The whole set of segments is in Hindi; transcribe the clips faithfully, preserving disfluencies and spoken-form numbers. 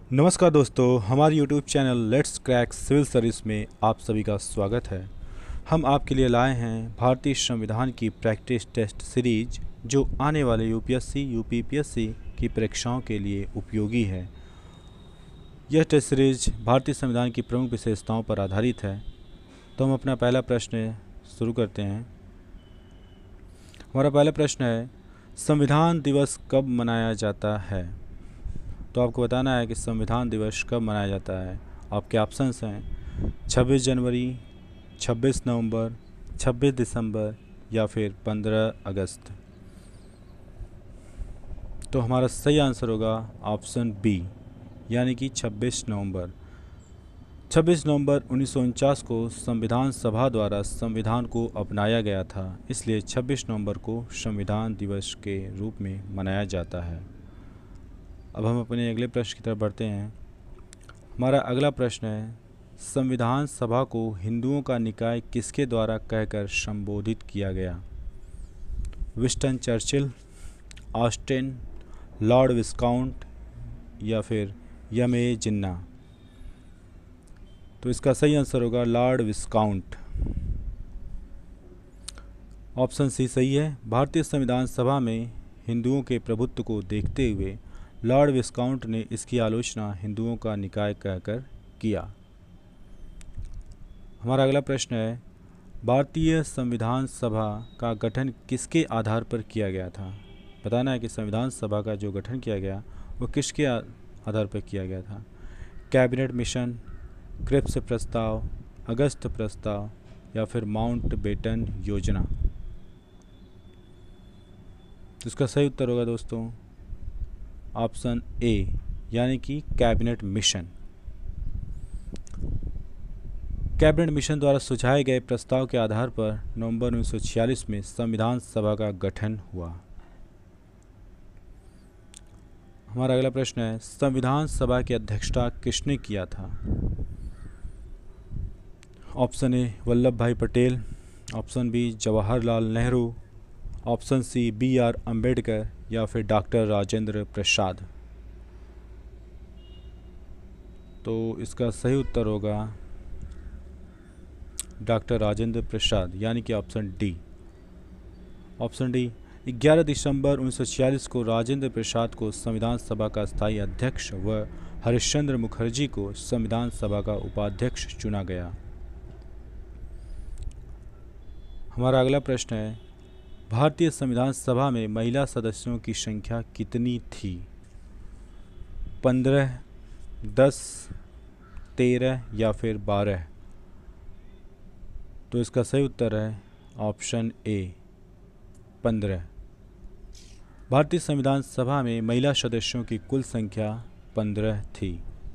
नमस्कार दोस्तों, हमारे YouTube channel let's crack civil service में आप सभी का स्वागत है। हम आपके लिए लाए हैं भारतीय संविधान की प्रैक्टिस टेस्ट सीरीज, जो आने वाले यूपीएससी, यूपीपीएससी की परीक्षाओं के लिए उपयोगी है। यह टेस्ट सीरीज भारतीय संविधान की प्रमुख विशेषताओं पर आधारित है। तो हम अपना पहला प्रश्न शुरू करते हैं। हमारा पहला प्रश्न है, संविधान दिवस कब मनाया जाता है? तो आपको बताना है कि संविधान दिवस कब मनाया जाता है। आपके ऑप्शंस हैं छब्बीस जनवरी, छब्बीस नवंबर, छब्बीस दिसंबर या फिर पंद्रह अगस्त। तो हमारा सही आंसर होगा ऑप्शन बी, यानी कि छब्बीस नवंबर। छब्बीस नवंबर उन्नीस सौ उनचास को संविधान सभा द्वारा संविधान को अपनाया गया था, इसलिए छब्बीस नवंबर को संविधान दिवस के रूप में मनाया जाता है। अब हम अपने अगले प्रश्न की तरफ बढ़ते हैं। हमारा अगला प्रश्न है, संविधान सभा को हिंदुओं का निकाय किसके द्वारा कहकर संबोधित किया गया? Winston Churchill, Austin, Lord Viscount या फिर यम ए जिन्ना। तो इसका सही आंसर होगा लॉर्ड विस्काउंट। ऑप्शन सी सही है। भारतीय संविधान सभा में हिंदुओं के प्रभुत्व को देखते हुए लॉर्ड विस्काउंट ने इसकी आलोचना हिंदुओं का निकाय कहकर किया। हमारा अगला प्रश्न है, भारतीय संविधान सभा का गठन किसके आधार पर किया गया था? बताना है कि संविधान सभा का जो गठन किया गया वो किसके आधार पर किया गया था? कैबिनेट मिशन, क्रिप्स प्रस्ताव, अगस्त प्रस्ताव या फिर माउंटबेटन योजना। तो इसका सही उत्तर होगा दोस्तों ऑप्शन ए, यानी कि कैबिनेट मिशन। कैबिनेट मिशन द्वारा सुझाए गए प्रस्ताव के आधार पर नवंबर उन्नीस सौ छियालीस में संविधान सभा का गठन हुआ। हमारा अगला प्रश्न है, संविधान सभा की अध्यक्षता किसने किया था? Option A Vallabh Bhai Patel, option B Jawaharlal Nehru, option C B R Ambedkar या फिर डॉक्टर राजेंद्र प्रसाद। तो इसका सही उत्तर होगा डॉक्टर राजेंद्र प्रसाद, यानी कि ऑप्शन डी। ऑप्शन डी, ग्यारह दिसंबर उन्नीस सौ छियालीस को राजेंद्र प्रसाद को संविधान सभा का स्थायी अध्यक्ष व हरिश्चंद्र मुखर्जी को संविधान सभा का उपाध्यक्ष चुना गया। हमारा अगला प्रश्न है, भारतीय संविधान सभा में महिला सदस्यों की संख्या कितनी थी? पंद्रह, दस, तेरह या फिर बारह। तो इसका सही उत्तर है ऑप्शन ए, पंद्रह। भारतीय संविधान सभा में महिला सदस्यों की कुल संख्या पंद्रह थी।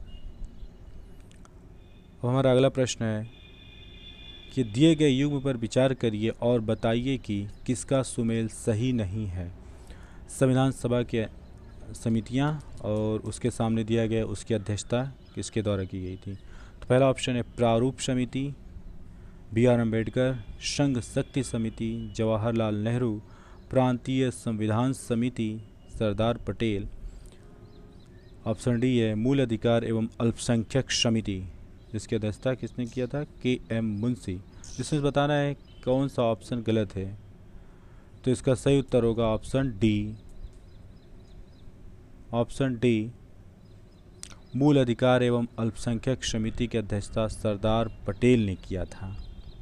अब हमारा अगला प्रश्न है कि दिए गए युग्म पर विचार करिए और बताइए कि किसका सुमेल सही नहीं है। संविधान सभा के समितियां और उसके सामने दिया गया उसकी अध्यक्षता किसके द्वारा की गई थी? तो पहला ऑप्शन है प्रारूप समिति, बी आर अम्बेडकर, संघ शक्ति समिति, जवाहरलाल नेहरू, प्रांतीय संविधान समिति, सरदार पटेल। ऑप्शन डी है मूल अधिकार एवं अल्पसंख्यक समिति, जिसकी अध्यक्षता किसने किया था? के एम मुंशी। जिसमें बताना है कौन सा ऑप्शन गलत है। तो इसका सही उत्तर होगा ऑप्शन डी। ऑप्शन डी, मूल अधिकार एवं अल्पसंख्यक समिति की अध्यक्षता सरदार पटेल ने किया था।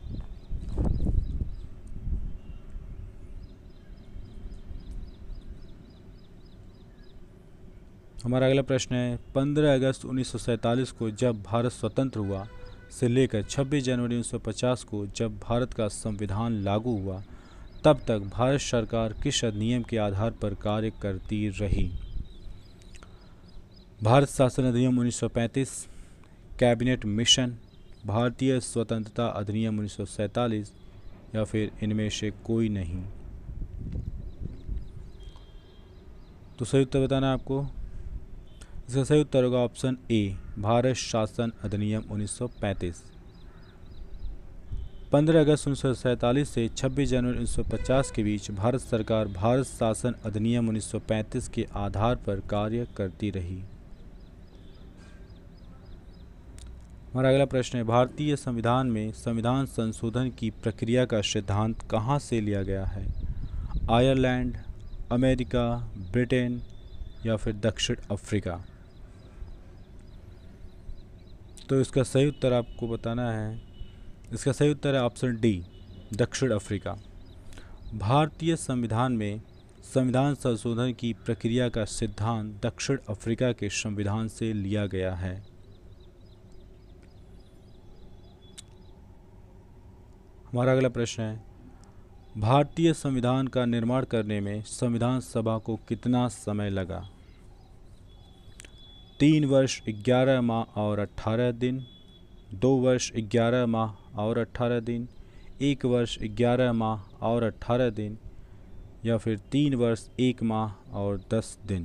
हमारा अगला प्रश्न है, पंद्रह अगस्त उन्नीस सौ सैंतालीस को जब भारत स्वतंत्र हुआ से लेकर छब्बीस जनवरी उन्नीस सौ पचास को जब भारत का संविधान लागू हुआ, तब तक भारत सरकार किस अधिनियम के आधार पर कार्य करती रही? भारत शासन अधिनियम उन्नीस सौ पैंतीस, कैबिनेट मिशन, भारतीय स्वतंत्रता अधिनियम उन्नीस सौ सैंतालीस या फिर इनमें से कोई नहीं। तो सही उत्तर बताना है आपको। इसका सही उत्तर होगा ऑप्शन ए, भारत शासन अधिनियम उन्नीस सौ पैंतीस। पंद्रह अगस्त उन्नीस सौ सैंतालीस से छब्बीस जनवरी उन्नीस सौ पचास के बीच भारत सरकार भारत शासन अधिनियम उन्नीस सौ पैंतीस के आधार पर कार्य करती रही। हमारा अगला प्रश्न है, भारतीय संविधान में संविधान संशोधन की प्रक्रिया का सिद्धांत कहाँ से लिया गया है? आयरलैंड, अमेरिका, ब्रिटेन या फिर दक्षिण अफ्रीका? तो इसका सही उत्तर आपको बताना है। इसका सही उत्तर है ऑप्शन डी, दक्षिण अफ्रीका। भारतीय संविधान में संविधान संशोधन की प्रक्रिया का सिद्धांत दक्षिण अफ्रीका के संविधान से लिया गया है। हमारा अगला प्रश्न है, भारतीय संविधान का निर्माण करने में संविधान सभा को कितना समय लगा? तीन वर्ष ग्यारह माह और अट्ठारह दिन, दो वर्ष ग्यारह माह और अट्ठारह दिन, एक वर्ष ग्यारह माह और अट्ठारह दिन या फिर तीन वर्ष एक माह और दस दिन?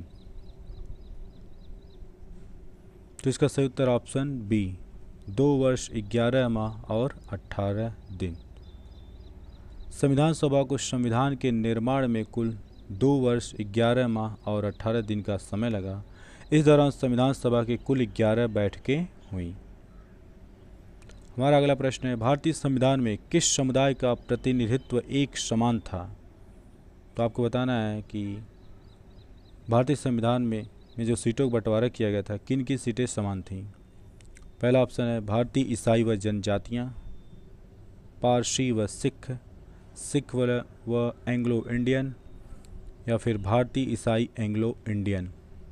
तो इसका सही उत्तर ऑप्शन बी, दो वर्ष ग्यारह माह और अट्ठारह दिन। संविधान सभा को संविधान के निर्माण में कुल दो वर्ष ग्यारह माह और अट्ठारह दिन का समय लगा। इस दौरान संविधान सभा की कुल ग्यारह बैठकें हुईं। हमारा अगला प्रश्न है, भारतीय संविधान में किस समुदाय का प्रतिनिधित्व एक समान था? तो आपको बताना है कि भारतीय संविधान में में जो सीटों का बंटवारा किया गया था, किन की सीटें समान थीं? पहला ऑप्शन है भारतीय ईसाई व जनजातियाँ, पारसी व सिख, सिख व, व एंग्लो इंडियन या फिर भारतीय ईसाई एंग्लो इंडियन?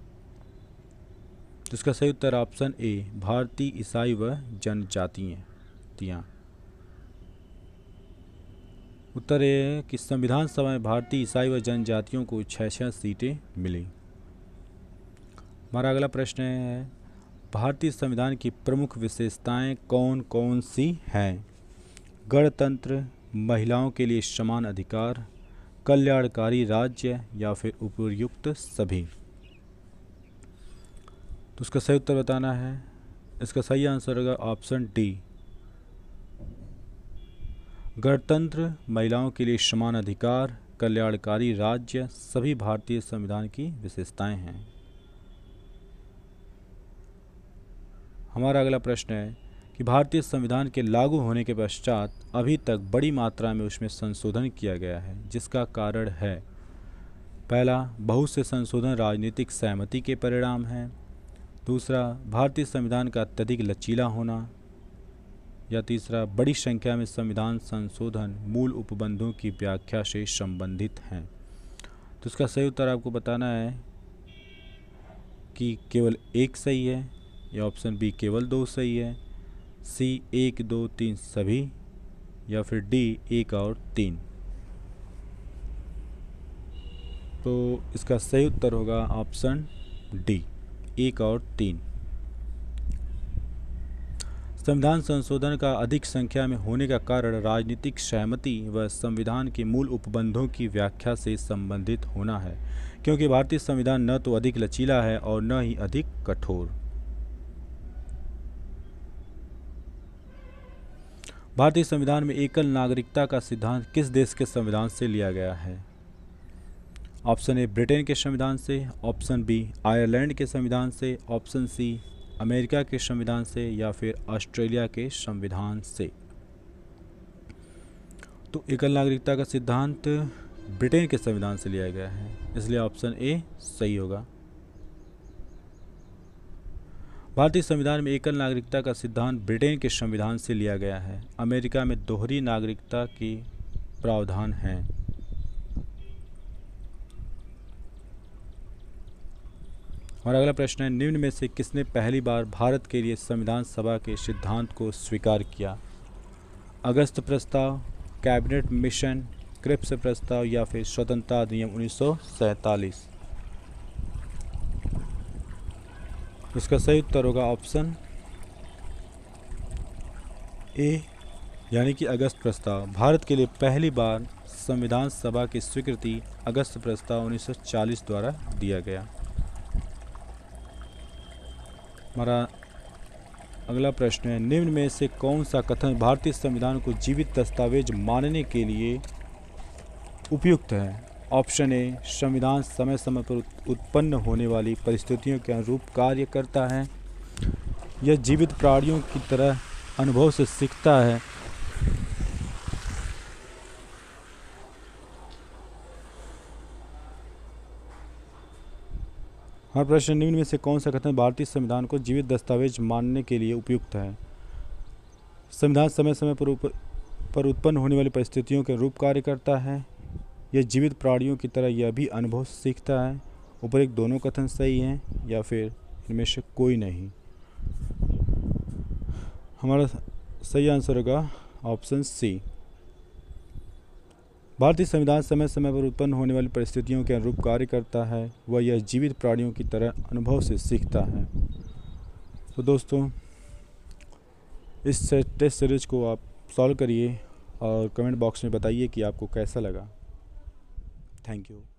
तो इसका सही उत्तर ऑप्शन ए, भारतीय ईसाई व जनजातियाँ। उत्तर ये है कि संविधान सभा में भारतीय ईसाई व जनजातियों को छः छः सीटें मिली। हमारा अगला प्रश्न है, भारतीय संविधान की प्रमुख विशेषताएं कौन कौन सी हैं? गणतंत्र, महिलाओं के लिए समान अधिकार, कल्याणकारी राज्य या फिर उपर्युक्त सभी? तो उसका सही उत्तर बताना है। इसका सही आंसर होगा ऑप्शन डी, गणतंत्र, महिलाओं के लिए समान अधिकार, कल्याणकारी राज्य सभी भारतीय संविधान की विशेषताएं हैं। हमारा अगला प्रश्न है कि भारतीय संविधान के लागू होने के पश्चात अभी तक बड़ी मात्रा में उसमें संशोधन किया गया है, जिसका कारण है? पहला, बहुत से संशोधन राजनीतिक सहमति के परिणाम हैं। दूसरा, भारतीय संविधान का अत्यधिक लचीला होना। या तीसरा, बड़ी संख्या में संविधान संशोधन मूल उपबंधों की व्याख्या से संबंधित हैं। तो इसका सही उत्तर आपको बताना है कि केवल एक सही है, या ऑप्शन बी केवल दो सही है, सी एक दो तीन सभी, या फिर डी एक और तीन। तो इसका सही उत्तर होगा ऑप्शन डी, एक और तीन। संविधान संशोधन का अधिक संख्या में होने का कारण राजनीतिक सहमति व संविधान के मूल उपबंधों की व्याख्या से संबंधित होना है, क्योंकि भारतीय संविधान न तो अधिक लचीला है और न ही अधिक कठोर। भारतीय संविधान में एकल नागरिकता का सिद्धांत किस देश के संविधान से लिया गया है? ऑप्शन ए, ब्रिटेन के संविधान से, ऑप्शन बी, आयरलैंड के संविधान से, ऑप्शन सी, अमेरिका के संविधान से, या फिर ऑस्ट्रेलिया के संविधान से? तो एकल नागरिकता का सिद्धांत ब्रिटेन के संविधान से लिया गया है, इसलिए ऑप्शन ए सही होगा। भारतीय संविधान में एकल नागरिकता का सिद्धांत ब्रिटेन के संविधान से लिया गया है। अमेरिका में दोहरी नागरिकता की प्रावधान है। हमारा अगला प्रश्न है, निम्न में से किसने पहली बार भारत के लिए संविधान सभा के सिद्धांत को स्वीकार किया? अगस्त प्रस्ताव, कैबिनेट मिशन, क्रिप्स प्रस्ताव या फिर स्वतंत्रता अधिनियम उन्नीस सौ सैंतालीस? इसका सही उत्तर होगा ऑप्शन ए, यानी कि अगस्त प्रस्ताव। भारत के लिए पहली बार संविधान सभा की स्वीकृति अगस्त प्रस्ताव उन्नीस सौ चालीस द्वारा दिया गया। हमारा अगला प्रश्न है, निम्न में से कौन सा कथन भारतीय संविधान को जीवित दस्तावेज मानने के लिए उपयुक्त है? ऑप्शन ए, संविधान समय समय पर उत्पन्न होने वाली परिस्थितियों के अनुरूप कार्य करता है, यह जीवित प्राणियों की तरह अनुभव से सीखता है। हर प्रश्न निम्न में से कौन सा कथन भारतीय संविधान को जीवित दस्तावेज मानने के लिए उपयुक्त है? संविधान समय समय पर उप, पर उत्पन्न होने वाली परिस्थितियों के रूप कार्य करता है। यह जीवित प्राणियों की तरह यह भी अनुभव से सीखता है। ऊपर्युक्त दोनों कथन सही हैं या फिर इनमें से कोई नहीं। हमारा सही आंसर होगा ऑप्शन सी। भारतीय संविधान समय समय पर उत्पन्न होने वाली परिस्थितियों के अनुरूप कार्य करता है। वह यह जीवित प्राणियों की तरह अनुभव से सीखता है। तो दोस्तों, इस टेस्ट सीरीज को आप सॉल्व करिए और कमेंट बॉक्स में बताइए कि आपको कैसा लगा। Thank you.